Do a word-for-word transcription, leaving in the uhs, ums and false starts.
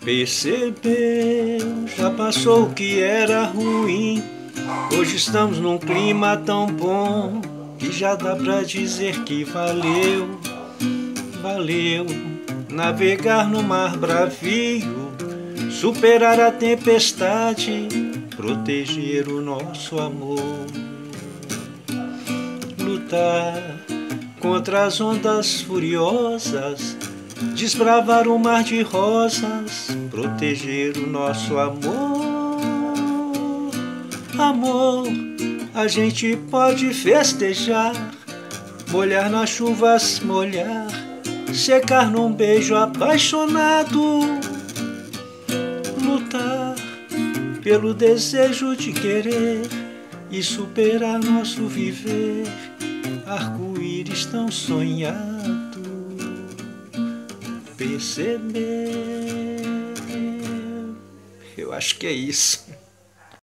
Percebeu, já passou o que era ruim. Hoje estamos num clima tão bom que já dá pra dizer que valeu, valeu navegar no mar bravio, superar a tempestade, proteger o nosso amor, lutar contra as ondas furiosas, desbravar o mar de rosas, proteger o nosso amor. Amor, a gente pode festejar, molhar nas chuvas, molhar, secar num beijo apaixonado, lutar pelo desejo de querer e superar nosso viver, arco-íris tão sonhado. Perceber, eu acho que é isso.